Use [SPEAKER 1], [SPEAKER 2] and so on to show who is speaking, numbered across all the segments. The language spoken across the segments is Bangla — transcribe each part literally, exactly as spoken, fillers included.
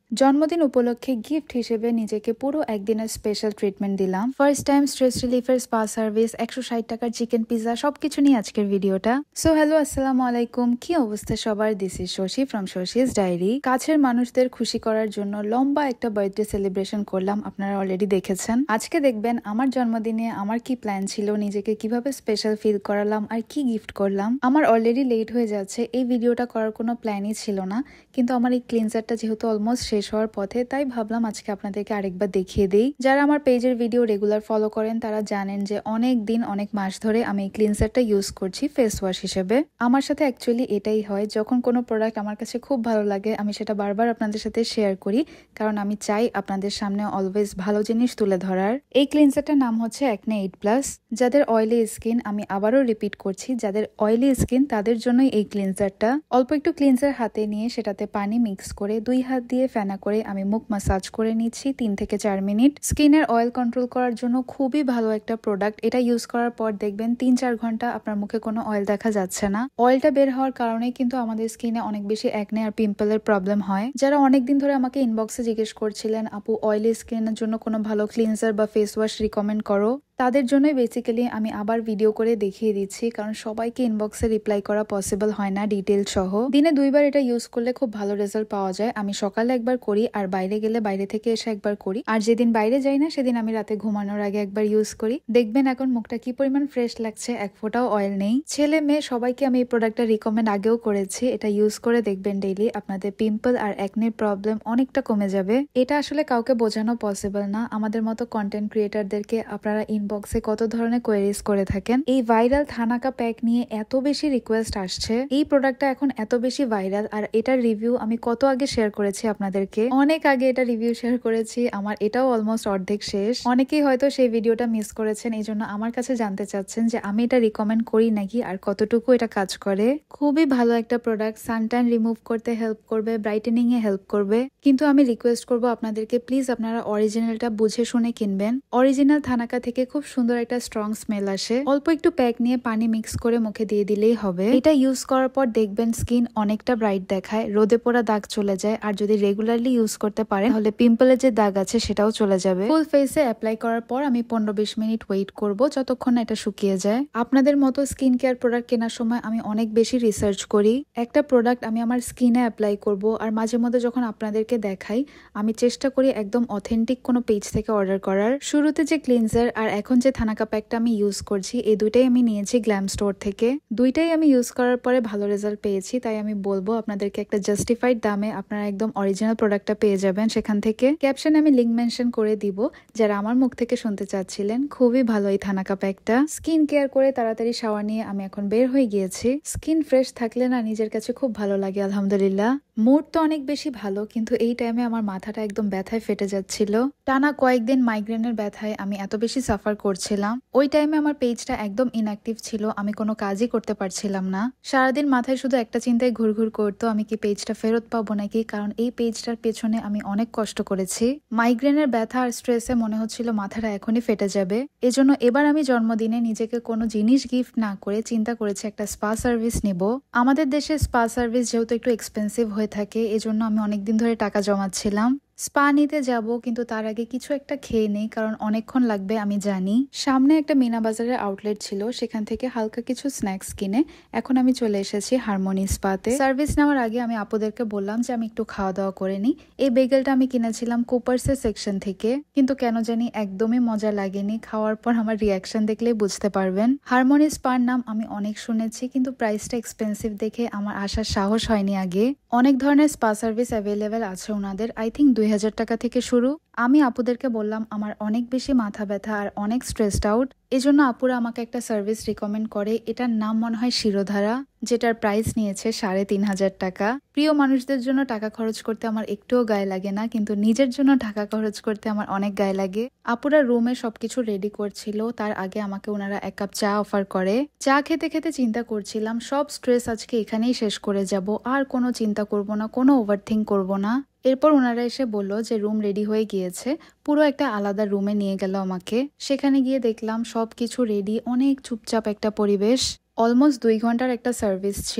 [SPEAKER 1] জন্মদিন উপলক্ষে গিফট হিসেবে নিজেকে পুরো একদিনের স্পেশাল ট্রিটমেন্ট দিলাম। ফার্স্ট টাইম স্ট্রেস রিলিফের স্পা সার্ভিস, একশো ষাট টাকার চিকেন পিৎজা, সবকিছু নিয়ে আজকের ভিডিওটা। সো হ্যালো, আসসালামু আলাইকুম। কি অবস্থা সবার? This is Shashi from Shashi's Diary. কাছের মানুষদের খুশি করার জন্য লম্বা একটা বার্থডে সেলিব্রেশন করলাম, আপনারা অলরেডি দেখেছেন। আজকে দেখবেন আমার জন্মদিনে আমার কি প্ল্যান ছিল, নিজেকে কিভাবে স্পেশাল ফিল করালাম আর কি গিফট করলাম। আমার অলরেডি লেট হয়ে যাচ্ছে, এই ভিডিওটা করার কোনো প্ল্যানই ছিল না, কিন্তু আমার এই ক্লিনজারটা যেহেতু অলমোস্ট শেষ হওয়ার পথে, তাই ভাবলাম আজকে আপনাদেরকে আরেকবার দেখিয়ে দেই। যারা আমার পেজের ভিডিও রেগুলার ফলো করেন তারা জানেন যে অনেক দিন অনেক মাস ধরে আমি এই ক্লিনজারটা ইউজ করছি ফেস ওয়াশ হিসেবে। আমার সাথে অ্যাকচুয়ালি এটাই হয়, যখন কোনো প্রোডাক্ট আমার কাছে খুব ভালো লাগে আমি সেটা বারবার আপনাদের সাথে শেয়ার করি, কারণ আমি চাই আপনাদের সামনে অলওয়েজ ভালো জিনিস তুলে ধরার। এই ক্লিনজারটার নাম হচ্ছে অ্যাকনে এইট প্লাস। যাদের অয়েলি স্কিন, আমি আবারও রিপিট করছি, যাদের অয়েলি স্কিন তাদের জন্যই এই ক্লিনজারটা। অল্প একটু ক্লিনজার হাতে নিয়ে সেটাতে পানি মিক্স করে দুই হাত দিয়ে ফেনা করে আমি মুখ মাসাজ করে নিচ্ছি তিন থেকে চার মিনিট। স্কিনের অয়েল কন্ট্রোল করার জন্য খুবই ভালো একটা প্রোডাক্ট। এটা ইউজ করার পর দেখবেন তিন চার ঘন্টা আপনার মুখে কোনো অয়েল দেখা যাচ্ছে না। অয়েলটা বের হওয়ার কারণে কিন্তু আমাদের স্কিনে অনেক বেশি অ্যাকনে আর পিম্পলের প্রবলেম হয়। যারা অনেকদিন ধরে আমাকে ইনবক্সে জিজ্ঞেস করছিলেন, আপু অয়েলি স্কিনের জন্য কোনো ভালো ক্লিনজার বা ফেস ওয়াশ রিকমেন্ড করো, তাদের জন্যই বেসিক্যালি আমি আবার ভিডিও করে দেখিয়ে দিচ্ছি, কারণ সবাইকে ইনবক্সে রিপ্লাই করা পসিবল হয় না ডিটেল সহ। দিনে দুইবার এটা ইউজ করলে খুব ভালো রেজাল্ট পাওয়া যায়। আমি সকালে একবার করি আর বাইরে গেলে বাইরে থেকে এসে একবার করি, আর যেদিন বাইরে যাই না সেদিন আমি রাতে ঘুমানোর আগে একবার ইউজ করি। দেখবেন এখন মুখটা কি পরিমাণ ফ্রেশ লাগছে, এক ফোঁটাও অয়েল নেই। ছেলে মেয়ে সবাইকে আমি এই প্রোডাক্টটা রিকমেন্ড আগেও করেছি। এটা ইউজ করে দেখবেন ডেইলি আপনাদের পিম্পল আর অ্যাকনের প্রবলেম অনেকটা কমে যাবে। এটা আসলে কাউকে বোঝানো পসিবল না। আমাদের মতো কন্টেন্ট ক্রিয়েটারদেরকে আপনারা বক্সে কত ধরনের কোয়েরিজ করে থাকেন। এই ভাইরাল থানাকা প্যাক নিয়ে এত বেশি রিকোয়েস্ট আসছে। এই প্রোডাক্টটা এখন এত বেশি ভাইরাল, আর এটার রিভিউ আমি কত আগে শেয়ার করেছি আপনাদেরকে, অনেক আগে এটা রিভিউ শেয়ার করেছি। আমার এটাও অলমোস্ট অর্ধেক শেষ। অনেকেই হয়তো সেই ভিডিওটা মিস করেছেন, এই জন্য আমার কাছে জানতে চাচ্ছেন যে আমি এটা রিকমেন্ড করি নাকি আর কতটুকু এটা কাজ করে। খুবই ভালো একটা প্রোডাক্ট, সানট্যান রিমুভ করতে হেল্প করবে, ব্রাইটেনিং এ হেল্প করবে। কিন্তু আমি রিকোয়েস্ট করবো আপনাদেরকে, প্লিজ আপনারা অরিজিনালটা বুঝে শুনে কিনবেন। অরিজিনাল থানাকা থেকে খুব সুন্দর একটা স্ট্রং স্মেল আসে। অল্প একটু প্যাক নিয়ে পানি মিক্স করে মুখে দিয়ে দিলেই হবে। এটা ইউজ করার পর দেখবেন স্কিন অনেকটা ব্রাইট দেখায়, রোদে পোড়া দাগ চলে যায়, আর যদি রেগুলারলি ইউজ করতে পারেন তাহলে পিম্পলের যে দাগ আছে সেটাও চলে যাবে। ফুল ফেসে অ্যাপ্লাই করার পর আমি পনেরো বিশ মিনিট ওয়েট করব যতক্ষণ না এটা শুকিয়ে যায়। আপনাদের মতো স্কিন কেয়ার প্রোডাক্ট কেনার সময় আমি অনেক বেশি রিসার্চ করি। একটা প্রোডাক্ট আমি আমার স্কিনে অ্যাপ্লাই করব আর মাঝে মধ্যে যখন আপনাদেরকে দেখাই আমি চেষ্টা করি একদম অথেন্টিক কোনো পেজ থেকে অর্ডার করার। শুরুতে যে ক্লিনজার আর এখন যে থানাকা প্যাকটা আমি ইউজ করছি, এই দুইটাই আমি নিয়েছি গ্ল্যাম স্টোর থেকে। দুইটাই আমি ইউজ করার পরে ভালো রেজাল্ট পেয়েছি, তাই আমি বলবো আপনাদেরকে একটা জাস্টিফাইড দামে আপনারা একদম অরিজিনাল প্রোডাক্টটা পেয়ে যাবেন সেখান থেকে। ক্যাপশনে আমি লিঙ্ক মেনশন করে দিব যারা আমার মুখ থেকে শুনতে চাচ্ছিলেন। খুবই ভালো এই থানাকা প্যাকটা। স্কিন কেয়ার করে তাড়াতাড়ি শাওয়ার নিয়ে আমি এখন বের হয়ে গিয়েছি। স্কিন ফ্রেশ থাকলে না নিজের কাছে খুব ভালো লাগে, আলহামদুলিল্লাহ। মুড তো অনেক বেশি ভালো, কিন্তু এই টাইমে আমার মাথাটা একদম ব্যথায় ফেটে যাচ্ছিল। টানা কয়েকদিন মাইগ্রেনের ব্যথায় আমি এত বেশি সাফার করছিলাম। ওই টাইমে আমার পেজটা একদম ইনঅ্যাক্টিভ ছিল, আমি কোনো কাজই করতে পারছিলাম না। সারাদিন মাথায় শুধু একটা চিন্তায় ঘুরঘুর করতো, আমি কি পেজটা ফেরত পাবো নাকি, কারণ এই পেজটার পেছনে আমি অনেক কষ্ট করেছি। মাইগ্রেনের ব্যথা আর স্ট্রেসে মনে হচ্ছিল মাথাটা এখনই ফেটে যাবে। এজন্য এবার আমি জন্মদিনে নিজেকে কোনো জিনিস গিফট না করে চিন্তা করেছি একটা স্পা সার্ভিস নিব। আমাদের দেশে স্পা সার্ভিস যেহেতু একটু এক্সপেন্সিভ হয়ে থাকে, এজন্য আমি অনেকদিন ধরে টাকা জমাচ্ছিলাম। স্পা নিতে যাব, কিন্তু তার আগে কিছু একটা খেয়ে নেই, কারণ অনেকক্ষণ লাগবে আমি জানি। সামনে একটা মিনা বাজারের আউটলেট ছিল, সেখান থেকে হালকা কিছু স্ন্যাক্স কিনে এখন আমি চলে এসেছি হারমোনি স্পাতে। সার্ভিস নেওয়ার আগে আমি আপুদেরকে বললাম যে আমি একটু খাওয়া দাওয়া করে নিই। এই বেগেলটা আমি কিনেছিলাম কুপার্সের সেকশন থেকে, কিন্তু কেন জানি একদমই মজা লাগেনি। খাওয়ার পর আমার রিয়াকশন দেখলেই বুঝতে পারবেন। হারমোনি স্পার নাম আমি অনেক শুনেছি, কিন্তু প্রাইসটা এক্সপেন্সিভ দেখে আমার আসার সাহস হয়নি আগে। অনেক ধরনের স্পা সার্ভিস অ্যাভেলেবেল আছে ওনাদের, আই থিঙ্ক দুই হাজার টাকা থেকে শুরু। আমি আপুদেরকে বললাম আমার অনেক বেশি মাথা ব্যথা আর অনেক স্ট্রেসড আউট, এজন্য আপুরা আমাকে একটা সার্ভিস রিকমেন্ড করে। এটার নাম মনে হয় শিরোধারা, যেটার প্রাইস নিয়েছে সাড়ে তিন হাজার টাকা। প্রিয় মানুষদের জন্য টাকা খরচ করতে আমার একটুও গায়ে লাগে না, কিন্তু নিজের জন্য টাকা খরচ করতে আমার অনেক গায়ে লাগে। আপুরা রুমে সবকিছু রেডি করছিল, তার আগে আমাকে ওনারা এক কাপ চা অফার করে। চা খেতে খেতে চিন্তা করছিলাম সব স্ট্রেস আজকে এখানেই শেষ করে যাব, আর কোনো চিন্তা করব না, কোনো ওভারথিঙ্ক করব না। এরপর ওনারা এসে বলল যে রুম রেডি হয়ে গিয়েছে, পুরো একটা আলাদা রুমে নিয়ে গেল আমাকে। সেখানে গিয়ে দেখলাম সবকিছু রেডি, অনেক চুপচাপ একটা পরিবেশ। অলমোস্ট দুই ঘন্টার একটা সার্ভিস ছিল।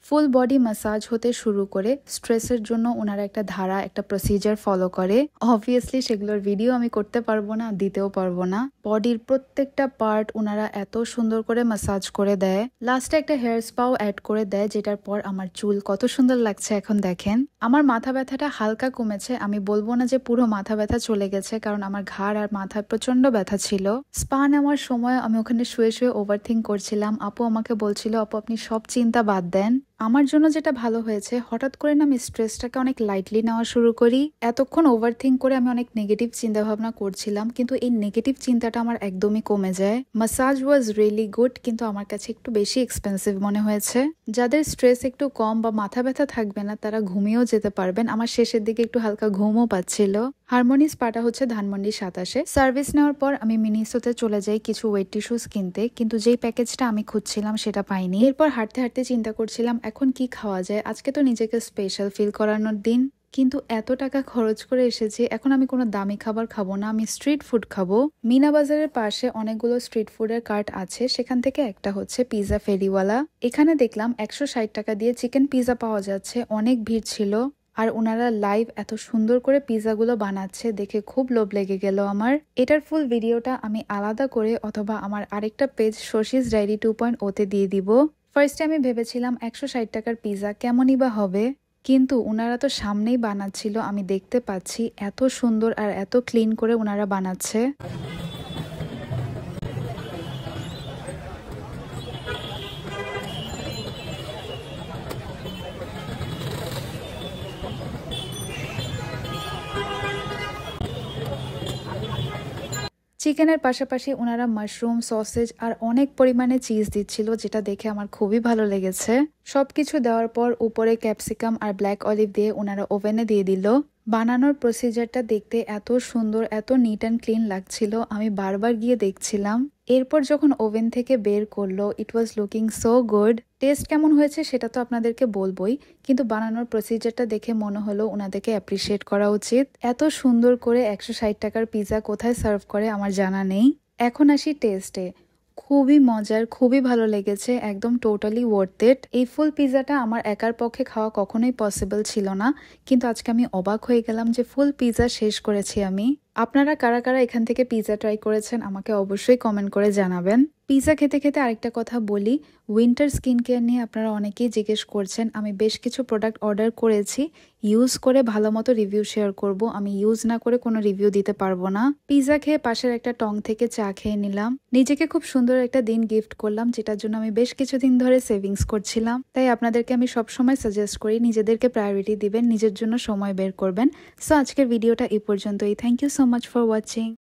[SPEAKER 1] ফুল বডি ম্যাসাজ হতে শুরু করে স্ট্রেসের জন্য ওনারা একটা ধারা একটা প্রসিজার ফলো করে। অবভিয়াসলি সেগুলোর ভিডিও আমি করতে পারবো না, দিতেও পারবো না। বডির প্রত্যেকটা পার্ট ওনারা এত সুন্দর করে ম্যাসাজ করে দেয়। লাস্টে একটা হেয়ার স্পাও অ্যাড করে দেয়, যেটার পর আমার চুল কত সুন্দর লাগছে এখন দেখেন। আমার মাথা ব্যথাটা হালকা কমেছে, আমি বলবো না যে পুরো মাথা ব্যথা চলে গেছে, কারণ আমার ঘাড় আর মাথায় প্রচন্ড ব্যথা ছিল। স্পা নেওয়ার সময় আমি ওখানে শুয়ে শুয়ে ওভারথিঙ্ক করছিলাম। আপু আমাকে বলছিল, আপু আপনি সব চিন্তা বাদ দেন। আমার জন্য যেটা ভালো হয়েছে, হঠাৎ করে না আমি স্ট্রেসটাকে অনেক লাইটলি নেওয়া শুরু করি। এতক্ষণ ওভারথিঙ্ক করে আমি অনেক নেগেটিভ চিন্তা ভাবনা করছিলাম, কিন্তু এই নেগেটিভ চিন্তাটা আমার একদমই কমে যায়। মাসাজ ওয়াজ রিয়েলি গুড, কিন্তু আমার কাছে একটু বেশি এক্সপেন্সিভ মনে হয়েছে। যাদের স্ট্রেস একটু কম বা মাথা ব্যথা থাকবে না, তারা ঘুমিয়েও যেতে পারবেন। আমার শেষের দিকে একটু হালকা ঘুমও পাচ্ছিল। হারমোনি স্পাটা হচ্ছে ধানমন্ডি সাতাশে। সার্ভিস নেওয়ার পর আমি মিনিসোতে চলে যাই কিছু ওয়েট টিস্যুস কিনতে, কিন্তু যেই প্যাকেজটা আমি খুঁজছিলাম সেটা পাইনি। এরপর হাঁটতে হাঁটতে চিন্তা করছিলাম এখন কি খাওয়া যায়। আজকে তো নিজেকে স্পেশাল ফিল করানোর দিন, কিন্তু এত টাকা খরচ করে এসেছি, এখন আমি কোনো দামি খাবার খাবো না, আমি স্ট্রিট ফুড খাবো। মিনা বাজারের পাশে অনেকগুলো স্ট্রিট ফুডের কার্ট আছে, সেখান থেকে একটা হচ্ছে পিজা ফেরিওয়ালা। এখানে দেখলাম একশো ষাট টাকা দিয়ে চিকেন পিজা পাওয়া যাচ্ছে। অনেক ভিড় ছিল, আর ওনারা লাইভ এত সুন্দর করে পিজাগুলো বানাচ্ছে, দেখে খুব লোভ লেগে গেল আমার। এটার ফুল ভিডিওটা আমি আলাদা করে অথবা আমার আরেকটা page Shashi's Diary two point ওতে দিয়ে দিব। ফার্স্টে আমি ভেবেছিলাম একশো ষাট টাকার পিজা কেমনই বা হবে, কিন্তু ওনারা তো সামনেই বানাচ্ছিল, আমি দেখতে পাচ্ছি এত সুন্দর আর এত ক্লিন করে ওনারা বানাচ্ছে। চিকেনের পাশাপাশি ওনারা মাশরুম, সসেজ আর অনেক পরিমাণে চিজ দিচ্ছিল, যেটা দেখে আমার খুবই ভালো লেগেছে। সবকিছু দেওয়ার পর উপরে ক্যাপসিকাম আর ব্ল্যাক অলিভ দিয়ে ওনারা ওভেনে দিয়ে দিল। বানানোর প্রসিজারটা দেখতে এত সুন্দর, এত নিট অ্যান্ড ক্লিন লাগছিল, আমি বারবার গিয়ে দেখছিলাম। এরপর যখন ওভেন থেকে বের করলো, it was looking so good. Taste কেমন হয়েছে সেটা তো আপনাদেরকে বলবোই, কিন্তু বানানোর প্রসিজারটা দেখে মনে হলো ওনাদেরকে অ্যাপ্রিসিয়েট করা উচিত। এত সুন্দর করে একশো ষাট টাকার পিজা কোথায় সার্ভ করে আমার জানা নেই। এখন আসি টেস্টে। খুবই মজার, খুবই ভালো লেগেছে, একদম টোটালি ওয়ার্থ ইট। এই ফুল পিজাটা আমার একার পক্ষে খাওয়া কখনোই পসিবল ছিল না, কিন্তু আজকে আমি অবাক হয়ে গেলাম যে ফুল পিজা শেষ করেছি আমি। আপনারা কারা কারা এখান থেকে পিজা ট্রাই করেছেন আমাকে অবশ্যই কমেন্ট করে জানাবেন। পিজা খেতে খেতে আরেকটা কথা বলি, উইন্টার স্কিন কেয়ার নিয়ে আপনারা অনেকেই জিজ্ঞেস করছেন। আমি বেশ কিছু প্রোডাক্ট অর্ডার করেছি, ইউজ করে ভালো মতো রিভিউ শেয়ার করব। আমি ইউজ না করে কোনো রিভিউ দিতে পারবো না। পিজা খেয়ে পাশের একটা টং থেকে চা খেয়ে নিলাম, নিজেকে খুব সুন্দর একটা দিন গিফট করলাম, যেটার জন্য আমি বেশ কিছুদিন ধরে সেভিংস করছিলাম। তাই আপনাদেরকে আমি সবসময় সাজেস্ট করি নিজেদেরকে প্রায়োরিটি দিবেন, নিজের জন্য সময় বের করবেন। সো আজকের ভিডিওটা এই পর্যন্তই। Thank you so much for watching.